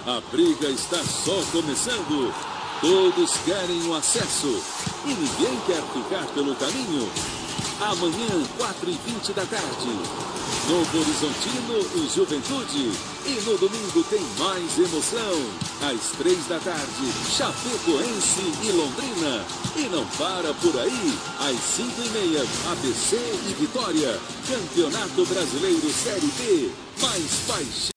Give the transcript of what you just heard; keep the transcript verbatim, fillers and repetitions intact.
A briga está só começando. Todos querem o acesso e ninguém quer ficar pelo caminho. Amanhã, quatro e vinte da tarde, Novo Horizontino e Juventude. E no domingo tem mais emoção. Às três da tarde, Chapecoense e Londrina. E não para por aí. Às cinco e meia, A B C e Vitória. Campeonato Brasileiro Série B. Mais paixão.